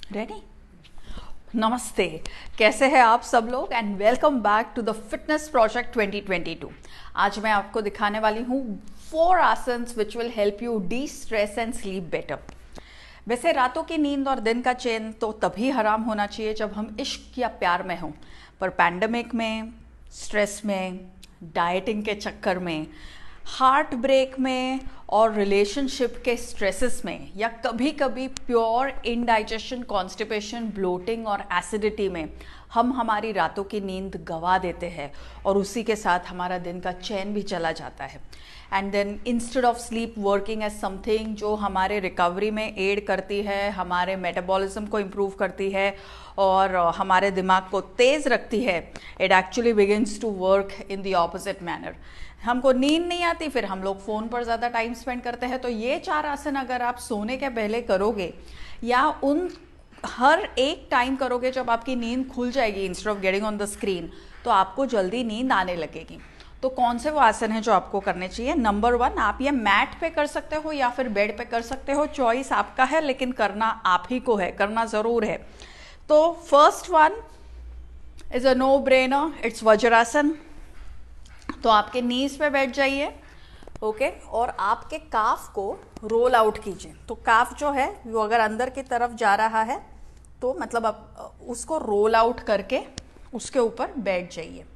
Ready? नमस्ते, कैसे हैं आप सब लोग and welcome back to the fitness project 2022। आज मैं आपको दिखाने वाली हूँ 4 asanas which will help you destress and sleep better. वैसे रातों की नींद और दिन का चैन तो तभी हराम होना चाहिए जब हम इश्क या प्यार में हों, पर पैंडमिक में, स्ट्रेस में, डाइटिंग के चक्कर में, हार्ट ब्रेक में और रिलेशनशिप के स्ट्रेसेस में, या कभी कभी प्योर इनडाइजेशन, कॉन्स्टिपेशन, ब्लोटिंग और एसिडिटी में हम हमारी रातों की नींद गंवा देते हैं और उसी के साथ हमारा दिन का चैन भी चला जाता है। And then instead of sleep working as something जो हमारे रिकवरी में एड करती है, हमारे मेटाबॉलिज्म को इम्प्रूव करती है और हमारे दिमाग को तेज़ रखती है, it actually begins to work in the opposite manner. हमको नींद नहीं आती, फिर हम लोग फ़ोन पर ज़्यादा टाइम स्पेंड करते हैं। तो ये 4 आसन अगर आप सोने के पहले करोगे या उन हर एक टाइम करोगे जब आपकी नींद खुल जाएगी instead of getting on the screen, तो आपको जल्दी नींद आने लगेगी। तो कौन से वो आसन हैं जो आपको करने चाहिए? नंबर 1, आप ये मैट पे कर सकते हो या फिर बेड पे कर सकते हो, चॉइस आपका है, लेकिन करना आप ही को है, करना ज़रूर है। तो first one is a no brainer, it's Vajrasana. तो आपके नीज पे बैठ जाइए, ओके, और आपके काफ को रोल आउट कीजिए। तो काफ जो है वो अगर अंदर की तरफ जा रहा है तो मतलब आप उसको रोल आउट करके उसके ऊपर बैठ जाइए।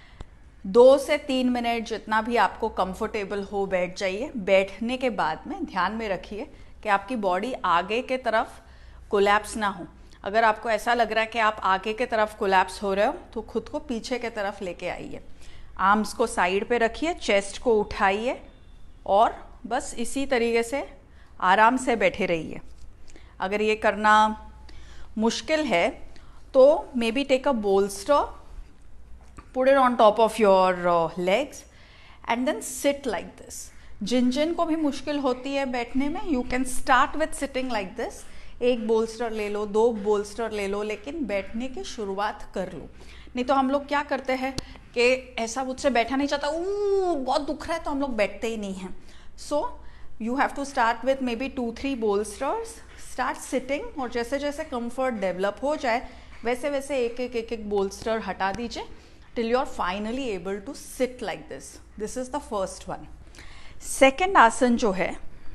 2 से 3 मिनट जितना भी आपको कंफर्टेबल हो बैठ जाइए। बैठने के बाद में ध्यान में रखिए कि आपकी बॉडी आगे के तरफ कोलैप्स ना हो। अगर आपको ऐसा लग रहा है कि आप आगे के तरफ कोलैप्स हो रहे हो तो खुद को पीछे के तरफ लेके आइए। आर्म्स को साइड पे रखिए, चेस्ट को उठाइए और बस इसी तरीके से आराम से बैठे रहिए। अगर ये करना मुश्किल है तो maybe take a bolster, put it on top of your legs and then sit like this. जिन जिन को भी मुश्किल होती है बैठने में, you can start with sitting like this. 1 bolster ले लो, 2 बोल्स्टर ले लो, लेकिन बैठने की शुरुआत कर लो। नहीं तो हम लोग क्या करते हैं कि ऐसा मुझसे बैठा नहीं चाहता, बहुत दुख रहा है, तो हम लोग बैठते ही नहीं हैं। So you have to start with maybe 2-3 bolsters, start sitting, और जैसे जैसे कंफर्ट डेवलप हो जाए वैसे वैसे एक बोल्स्टर हटा दीजिए till you are finally able to sit like this. This is the first one. Second asana जो है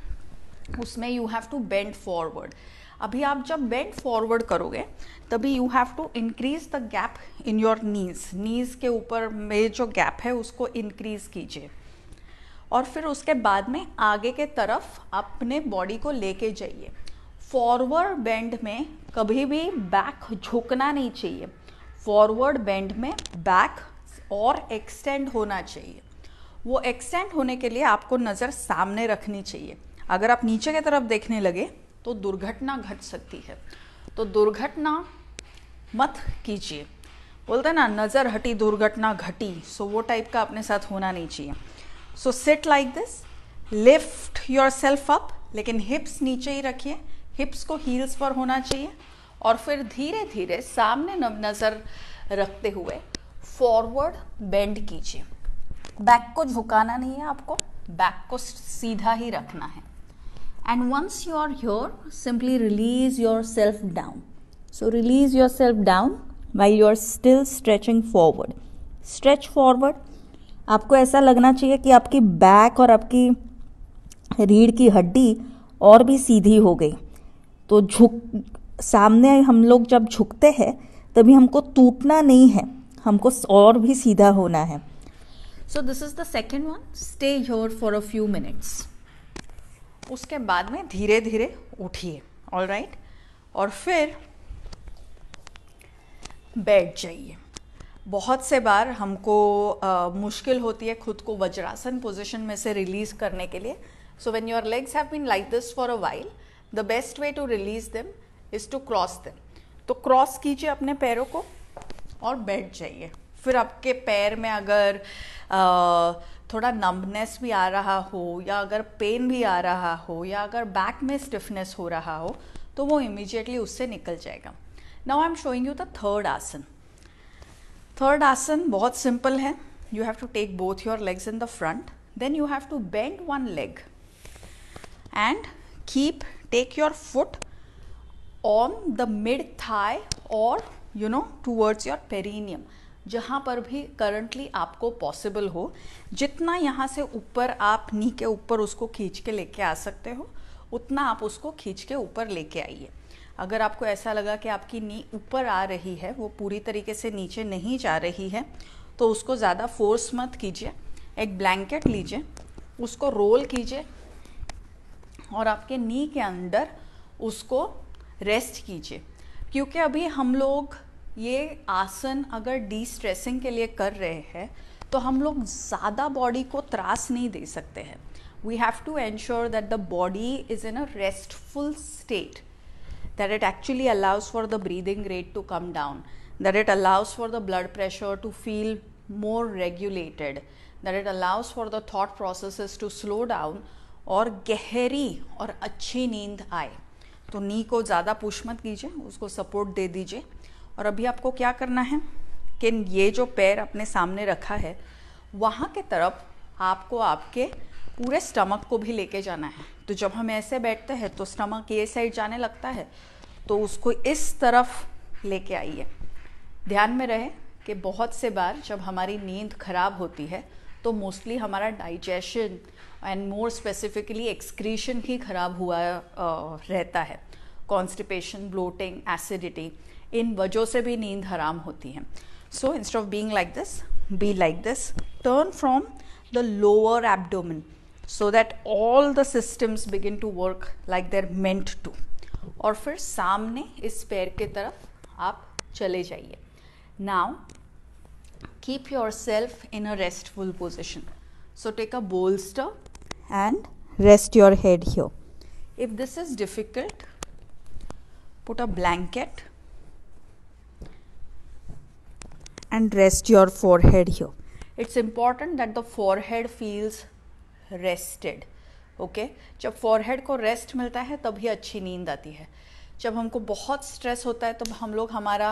उसमें you have to bend forward. अभी आप जब बेंड फॉरवर्ड करोगे तभी you have to increase the gap in your knees के ऊपर में जो गैप है उसको इंक्रीज कीजिए, और फिर उसके बाद में आगे के तरफ अपने बॉडी को लेके जाइए। फॉरवर्ड बेंड में कभी भी बैक झुकना नहीं चाहिए। फॉरवर्ड बेंड में बैक और एक्सटेंड होना चाहिए। वो एक्सटेंड होने के लिए आपको नज़र सामने रखनी चाहिए। अगर आप नीचे की तरफ देखने लगे तो दुर्घटना घट सकती है, तो दुर्घटना मत कीजिए। बोलते हैं ना, नज़र हटी दुर्घटना घटी, सो वो टाइप का अपने साथ होना नहीं चाहिए। So sit like this, lift yourself up, लेकिन हिप्स नीचे ही रखिए, हिप्स को हील्स पर होना चाहिए, और फिर धीरे धीरे सामने नज़र रखते हुए फॉरवर्ड बेंड कीजिए। बैक को झुकाना नहीं है आपको, बैक को सीधा ही रखना है। And once you are here, simply release yourself down. So release yourself down while you are still stretching forward. Stretch forward. आपको ऐसा लगना चाहिए कि आपकी बैक और आपकी रीढ़ की हड्डी और भी सीधी हो गई। तो सामने हम लोग जब झुकते हैं तभी हमको टूटना नहीं है, हमको और भी सीधा होना है। So this is the second one. Stay here for a few minutes. उसके बाद में धीरे धीरे उठिए, ऑल राइट, और फिर बैठ जाइए। बहुत से बार हमको मुश्किल होती है खुद को वज्रासन पोजीशन में से रिलीज करने के लिए। So when your legs have been like this for a while, the best way to release them is to cross them. तो क्रॉस कीजिए अपने पैरों को और बैठ जाइए। फिर आपके पैर में अगर थोड़ा नम्बनेस भी आ रहा हो, या अगर पेन भी आ रहा हो, या अगर बैक में स्टिफनेस हो रहा हो, तो वो इमीडिएटली उससे निकल जाएगा। Now I am showing you the third asana. Third asana बहुत सिंपल है। You have to take both your legs in the front, then you have to bend 1 leg and take your foot on the mid thigh और towards your perineum, जहाँ पर भी currently आपको possible हो, जितना यहाँ से ऊपर आप नी के ऊपर उसको खींच के लेके आ सकते हो उतना आप उसको खींच के ऊपर लेके आइए। अगर आपको ऐसा लगा कि आपकी नी ऊपर आ रही है, वो पूरी तरीके से नीचे नहीं जा रही है, तो उसको ज़्यादा फोर्स मत कीजिए। एक ब्लैंकेट लीजिए, उसको रोल कीजिए और आपके नी के अंदर उसको रेस्ट कीजिए। क्योंकि अभी हम लोग ये आसन अगर डी स्ट्रेसिंग के लिए कर रहे हैं तो हम लोग ज़्यादा बॉडी को त्रास नहीं दे सकते हैं। We have to ensure that the body is in a restful state, that it actually allows for the breathing rate to come down, that it allows for the blood pressure to feel more regulated, that it allows for the thought processes to slow down और गहरी और अच्छी नींद आए। तो नी को ज़्यादा push मत कीजिए, उसको सपोर्ट दे दीजिए। और अभी आपको क्या करना है कि ये जो पैर अपने सामने रखा है वहाँ के तरफ आपको आपके पूरे स्टमक को भी लेके जाना है। तो जब हम ऐसे बैठते हैं तो स्टमक ये साइड जाने लगता है, तो उसको इस तरफ लेके आइए। ध्यान में रहे कि बहुत से बार जब हमारी नींद खराब होती है तो मोस्टली हमारा digestion and more specifically excretion ही खराब हुआ रहता है। कॉन्स्टिपेशन, ब्लोटिंग, एसिडिटी, इन वजहों से भी नींद हराम होती है। So instead of being like this, be like this, turn from the lower abdomen so that all the systems begin to work like they're meant to। और फिर सामने इस पैर के तरफ आप चले जाइए। Now keep yourself in a restful position, so take a bolster and rest your head here। If this is difficult, put a blanket and rest your forehead here। It's important that the forehead feels rested. Okay, जब forehead को rest मिलता है तभी अच्छी नींद आती है। जब हमको बहुत स्ट्रेस होता है तब हम लोग हमारा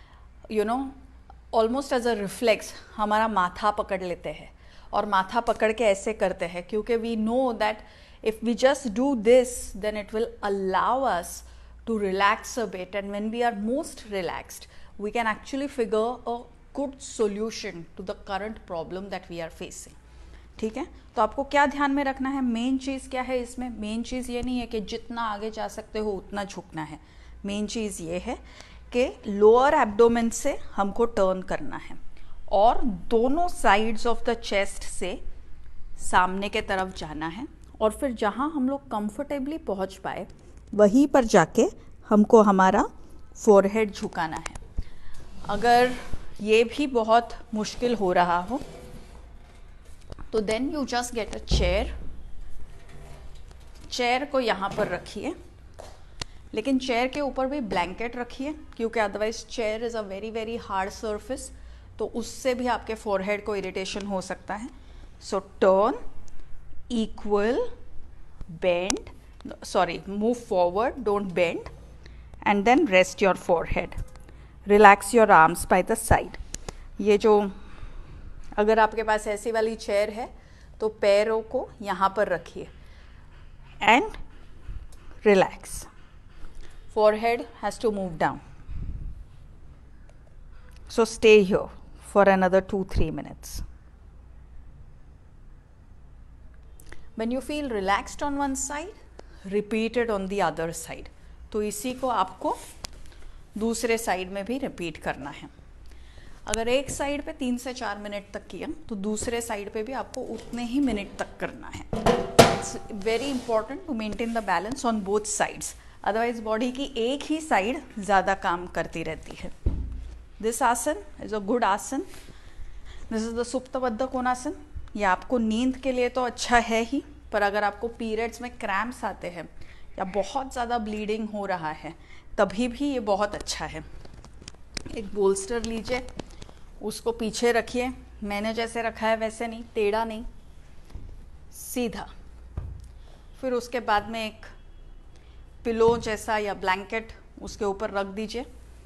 ऑलमोस्ट एज अ रिफ्लेक्स हमारा माथा पकड़ लेते हैं और माथा पकड़ के ऐसे करते हैं, क्योंकि we know that if we just do this then it will allow us to relax a bit, and when we are most relaxed we can actually figure a good solution to the current problem that we are facing. ठीक है, तो आपको क्या ध्यान में रखना है? Main चीज़ क्या है इसमें? मेन चीज़ ये नहीं है कि जितना आगे जा सकते हो उतना झुकना है। मेन चीज़ ये है कि लोअर एब्डोमेन से हमको टर्न करना है और दोनों साइड्स ऑफ द चेस्ट से सामने के तरफ जाना है, और फिर जहाँ हम लोग कंफर्टेबली पहुँच पाए वहीं पर जाके हमको हमारा फोरहेड झुकाना है। अगर ये भी बहुत मुश्किल हो रहा हो तो then you just get a chair. Chair को यहाँ पर रखिए, लेकिन चेयर के ऊपर भी ब्लैंकेट रखिए, क्योंकि otherwise chair is a very very hard surface, तो उससे भी आपके फोरहेड को इरिटेशन हो सकता है। So turn, equal, bend, move forward, don't bend, and then rest your forehead. Relax your arms by the side. ये जो अगर आपके पास ऐसी वाली चेयर है तो पैरों को यहाँ पर रखिए and relax. Forehead has to move down, so stay here for another 2-3 minutes। When you feel relaxed on one side, repeat it on the other side। तो इसी को आपको दूसरे साइड में भी रिपीट करना है। अगर एक साइड पे 3 से 4 मिनट तक किया तो दूसरे साइड पे भी आपको उतने ही मिनट तक करना है। It's very important to maintain the balance on both sides, otherwise body की एक ही साइड ज़्यादा काम करती रहती है। This asana is a good asana. This is the Suptabaddha Konasana. ये आपको नींद के लिए तो अच्छा है ही, पर अगर आपको पीरियड्स में क्रैम्प्स आते हैं या बहुत ज़्यादा ब्लीडिंग हो रहा है तभी भी ये बहुत अच्छा है। एक बोल्स्टर लीजिए, उसको पीछे रखिए, मैंने जैसे रखा है वैसे नहीं, टेढ़ा नहीं, सीधा। फिर उसके बाद में एक पिलो जैसा या ब्लैंकेट उसके ऊपर रख दीजिए,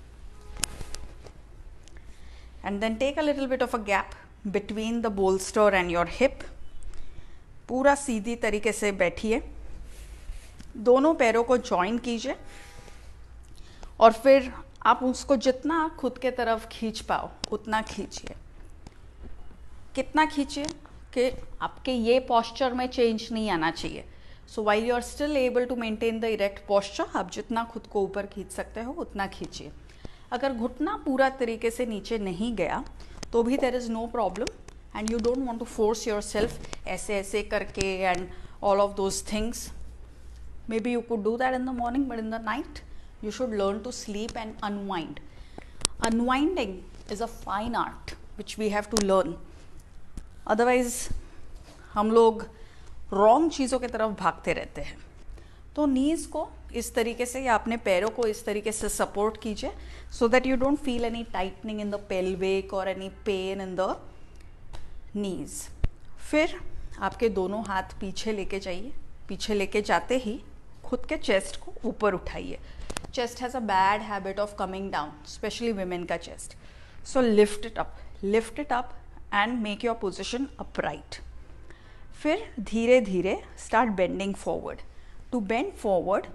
and then take a little bit of a gap between the bolster and your hip. पूरा सीधी तरीके से बैठिए, दोनों पैरों को जॉइन कीजिए और फिर आप उसको जितना खुद के तरफ खींच पाओ उतना खींचिए। कितना खींचिए कि आपके ये पॉस्चर में चेंज नहीं आना चाहिए। So while you are still able to maintain the erect posture, आप जितना खुद को ऊपर खींच सकते हो उतना खींचिए। अगर घुटना पूरा तरीके से नीचे नहीं गया तो भी there is no problem, and you don't want to force yourself ऐसे ऐसे करके and all of those things. Maybe you could do that in the morning, but in the night you should learn to sleep and unwind. Unwinding is a fine art which we have to learn. Otherwise हम लोग wrong चीज़ों की तरफ भागते रहते हैं। तो knees को इस तरीके से या अपने पैरों को इस तरीके से सपोर्ट कीजिए so that you don't feel any tightening in the pelvic और any pain in the knees. फिर आपके दोनों हाथ पीछे लेके जाइए। पीछे लेके जाते ही खुद के चेस्ट को ऊपर उठाइए। Chest has a bad habit of coming down, specially women का chest. So lift it up and make your position upright. फिर धीरे धीरे start bending forward. To bend forward,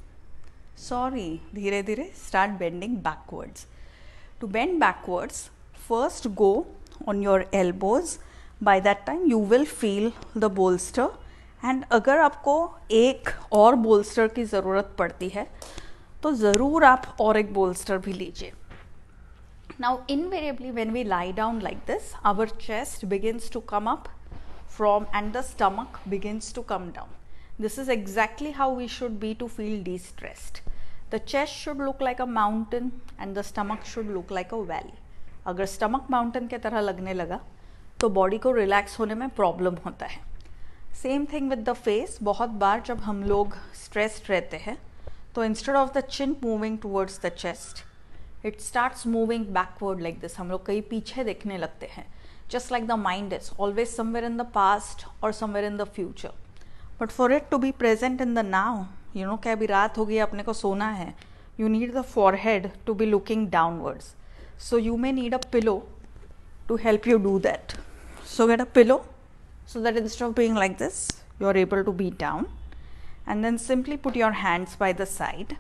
धीरे धीरे start bending backwards. To bend backwards, first go on your elbows. By that time you will feel the bolster, and अगर आपको एक और bolster की ज़रूरत पड़ती है तो ज़रूर आप और एक बोल्स्टर भी लीजिए। Now invariably when we lie down like this, our chest begins to come up from and the stomach begins to come down. This is exactly how we should be to feel de-stressed. The chest should look like a mountain and the stomach should look like a valley. अगर stomach mountain के तरह लगने लगा तो body को relax होने में problem होता है. Same thing with the face. बहुत बार जब हम लोग स्ट्रेस्ड रहते हैं तो instead of the chin moving towards the chest, it starts moving backward like this. हम लोग कहीं पीछे देखने लगते हैं. Just like the mind is always somewhere in the past और somewhere in the future. But for it to be present in the now, you know कि अभी रात हो गई, अपने को सोना है, you need the forehead to be looking downwards. So you may need a pillow to help you do that. So get a pillow so that instead of being like this, you are able to be down, and then simply put your hands by the side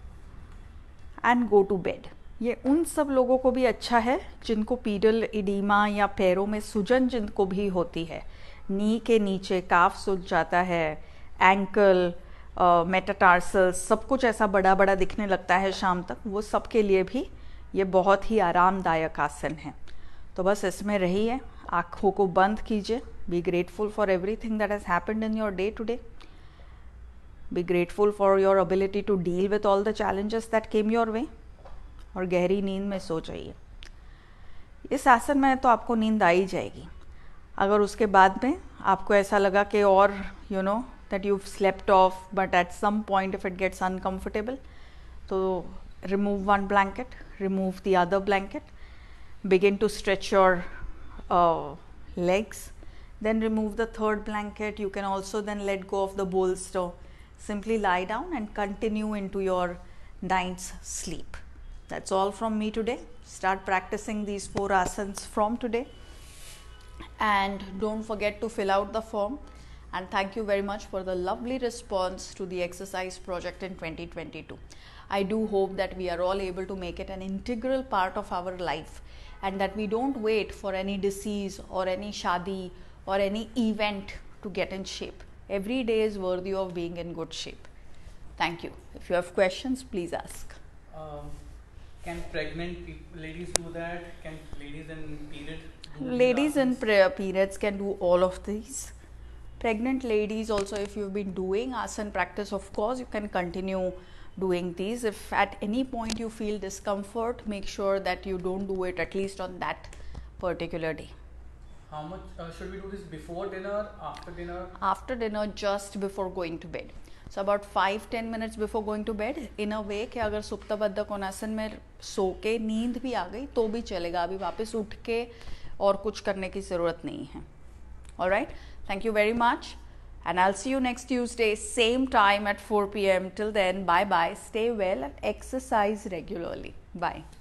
and go to bed. ये उन सब लोगों को भी अच्छा है जिनको pedal oedema या पैरों में सूजन जिनको भी होती है, नी के नीचे काफ सूज जाता है, एंकल, मेटाटार्सल, सब कुछ ऐसा बड़ा बड़ा दिखने लगता है शाम तक, वो सब के लिए भी ये बहुत ही आरामदायक आसन है. तो बस इसमें रहिए, आँखों को बंद कीजिए. Be grateful for everything that has happened in your day today. Be grateful for your ability to deal with all the challenges that came your way, और गहरी नींद में सो जाइए. इस आसन में तो आपको नींद आ ही जाएगी. अगर उसके बाद में आपको ऐसा लगा कि और you know that you slept off but at some point if it gets uncomfortable, तो remove one blanket, remove the other blanket. Begin to stretch your legs, then remove the third blanket. You can also then let go of the bolster. Simply lie down and continue into your night's sleep. That's all from me today. Start practicing these 4 asanas from today, and don't forget to fill out the form. And thank you very much for the lovely response to the exercise project in 2022. I do hope that we are all able to make it an integral part of our life, and that we don't wait for any disease or any shadi or any event to get in shape. Every day is worthy of being in good shape. Thank you. If you have questions, please ask. Can pregnant ladies do that? Can ladies in period Ladies in periods can do all of these. Pregnant ladies also, if you've been doing asan practice, of course you can continue doing these. If at any point you feel discomfort, make sure that you don't do it at least on that particular day. How much should we do this? Before dinner, after dinner? After dinner, just before going to bed. So about 5-10 minutes before going to bed, in a way कि अगर सुप्ता बद्ध कोणासन में सो के नींद भी आ गई तो भी चलेगा, अभी वापस उठ के और कुछ करने की ज़रूरत नहीं है. Alright, thank you very much. And I'll see you next Tuesday, same time at 4 p.m. Till then, bye-bye. Stay well and exercise regularly. Bye.